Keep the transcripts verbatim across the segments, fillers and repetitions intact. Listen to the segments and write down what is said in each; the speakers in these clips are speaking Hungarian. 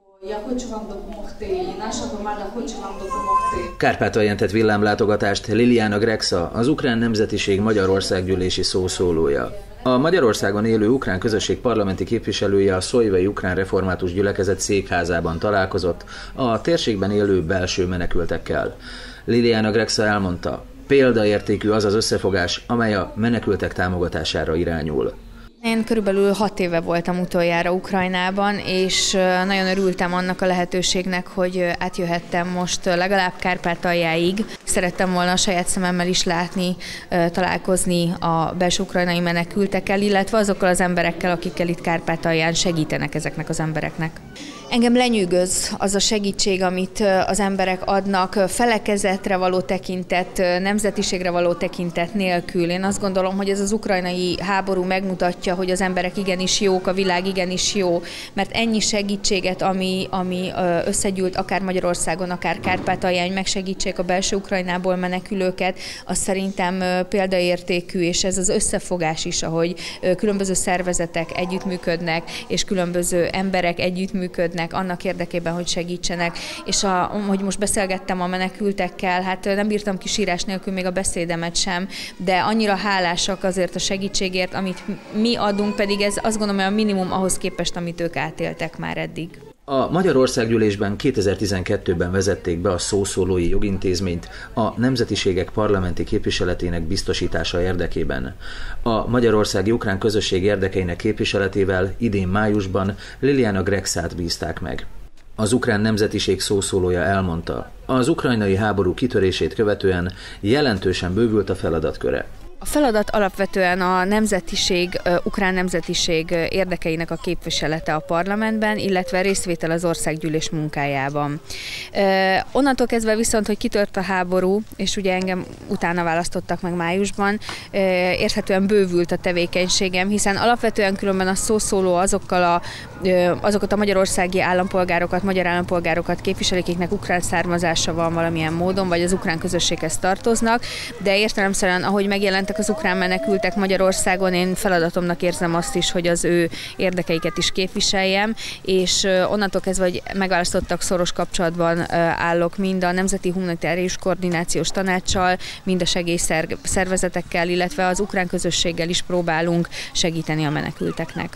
Kárpátalján tett villámlátogatást Liliana Grexa, az ukrán nemzetiség Magyarországgyűlési szószólója. A Magyarországon élő ukrán közösség parlamenti képviselője a Szolyvai Ukrán Református Gyülekezet székházában találkozott a térségben élő belső menekültekkel. Liliana Grexa elmondta, példaértékű az az összefogás, amely a menekültek támogatására irányul. Én körülbelül hat éve voltam utoljára Ukrajnában, és nagyon örültem annak a lehetőségnek, hogy átjöhettem most legalább Kárpátaljáig. Szerettem volna a saját szememmel is látni, találkozni a belső ukrajnai menekültekkel, illetve azokkal az emberekkel, akikkel itt Kárpátalján segítenek ezeknek az embereknek. Engem lenyűgöz az a segítség, amit az emberek adnak, felekezetre való tekintet, nemzetiségre való tekintet nélkül. Én azt gondolom, hogy ez az ukrajnai háború megmutatja, hogy az emberek igenis jók, a világ igenis jó, mert ennyi segítséget, ami, ami összegyűlt akár Magyarországon, akár Kárpátalján, hogy megsegítsék a belső Ukrajnából menekülőket, az szerintem példaértékű, és ez az összefogás is, ahogy különböző szervezetek együttműködnek, és különböző emberek együttműködnek annak érdekében, hogy segítsenek. És a, hogy most beszélgettem a menekültekkel, hát nem bírtam ki sírás nélkül még a beszédemet sem, de annyira hálásak azért a segítségért, amit mi adunk, pedig ez azt gondolom, hogy a minimum ahhoz képest, amit ők átéltek már eddig. A Magyarországgyűlésben kétezer-tizenkettőben vezették be a szószólói jogintézményt a nemzetiségek parlamenti képviseletének biztosítása érdekében. A magyarországi ukrán közösség érdekeinek képviseletével idén májusban Liliana Grexát bízták meg. Az ukrán nemzetiség szószólója elmondta, az ukrajnai háború kitörését követően jelentősen bővült a feladatköre. A feladat alapvetően a nemzetiség, ukrán nemzetiség érdekeinek a képviselete a parlamentben, illetve részvétel az országgyűlés munkájában. Onnantól kezdve viszont, hogy kitört a háború, és ugye engem utána választottak meg májusban, érthetően bővült a tevékenységem, hiszen alapvetően különben a szószóló azokkal a, azokat a magyarországi állampolgárokat, magyar állampolgárokat képviselik, akiknek ukrán származása van valamilyen módon, vagy az ukrán közösséghez tartoznak, de értelemszerűen, ahogy megjelentek az ukrán menekültek Magyarországon, én feladatomnak érzem azt is, hogy az ő érdekeiket is képviseljem, és onnantól kezdve, hogy megválasztottak, szoros kapcsolatban állok mind a Nemzeti Humanitárius Koordinációs Tanácssal, mind a segélyszervezetekkel, illetve az ukrán közösséggel is próbálunk segíteni a menekülteknek.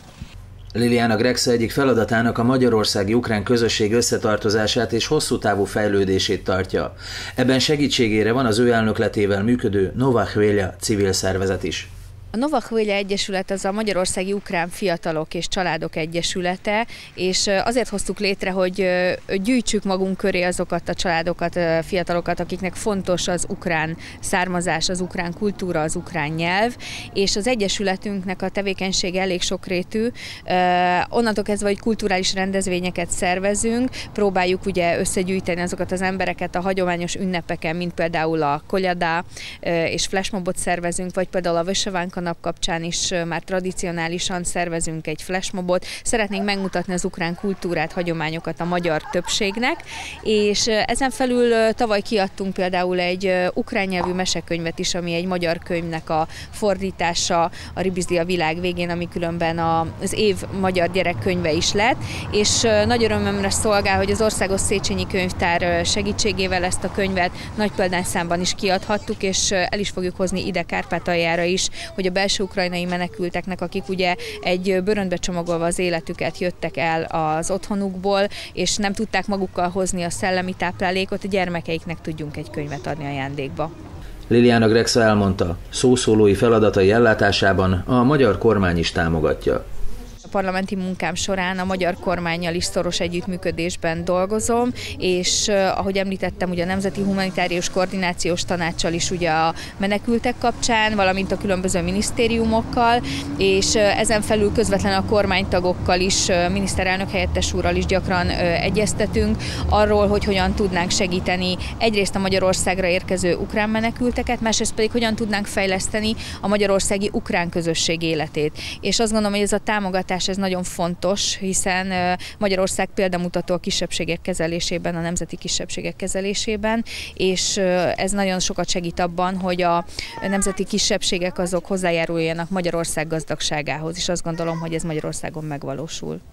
Liliana Grexa egyik feladatának a magyarországi ukrán közösség összetartozását és hosszú távú fejlődését tartja. Ebben segítségére van az ő elnökletével működő Nova Hvelya civil szervezet is. A Nova Hvelya Egyesület az a Magyarországi Ukrán Fiatalok és Családok Egyesülete, és azért hoztuk létre, hogy gyűjtsük magunk köré azokat a családokat, fiatalokat, akiknek fontos az ukrán származás, az ukrán kultúra, az ukrán nyelv, és az Egyesületünknek a tevékenysége elég sokrétű. Onnantól kezdve, hogy kulturális rendezvényeket szervezünk, próbáljuk ugye összegyűjteni azokat az embereket a hagyományos ünnepeken, mint például a Kolyada és flashmobot szervezünk, vagy például a Vysevánka nap kapcsán is már tradicionálisan szervezünk egy flashmobot. Szeretnénk megmutatni az ukrán kultúrát, hagyományokat a magyar többségnek, és ezen felül tavaly kiadtunk például egy ukrán nyelvű mesekönyvet is, ami egy magyar könyvnek a fordítása, a Ribizdi a világ végén, ami különben az év magyar gyerekkönyve is lett, és nagy örömömre szolgál, hogy az Országos Széchenyi Könyvtár segítségével ezt a könyvet nagy példányszámban is kiadhattuk, és el is fogjuk hozni ide Kárpátaljára is, hogy a belső ukrajnai menekülteknek, akik ugye egy bőröntbe csomagolva az életüket jöttek el az otthonukból, és nem tudták magukkal hozni a szellemi táplálékot, a gyermekeiknek tudjunk egy könyvet adni ajándékba. Liliana Grexa elmondta, szószólói feladatai ellátásában a magyar kormány is támogatja. A parlamenti munkám során a magyar kormánnyal is szoros együttműködésben dolgozom, és ahogy említettem, ugye a Nemzeti Humanitárius Koordinációs Tanácssal is ugye a menekültek kapcsán, valamint a különböző minisztériumokkal, és ezen felül közvetlenül a kormánytagokkal is, miniszterelnök helyettes úrral is gyakran egyeztetünk arról, hogy hogyan tudnánk segíteni egyrészt a Magyarországra érkező ukrán menekülteket, másrészt pedig hogyan tudnánk fejleszteni a magyarországi ukrán közösség életét. És azt gondolom, hogy ez a támogatás ez nagyon fontos, hiszen Magyarország példamutató a kisebbségek kezelésében, a nemzeti kisebbségek kezelésében, és ez nagyon sokat segít abban, hogy a nemzeti kisebbségek azok hozzájáruljanak Magyarország gazdagságához, és azt gondolom, hogy ez Magyarországon megvalósul.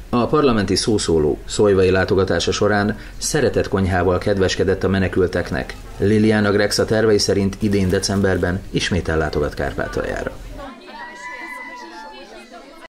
A parlamenti szószóló szolyvai látogatása során szeretett konyhával kedveskedett a menekülteknek. Liliana Grexa tervei szerint idén decemberben ismét ellátogat Kárpátaljára.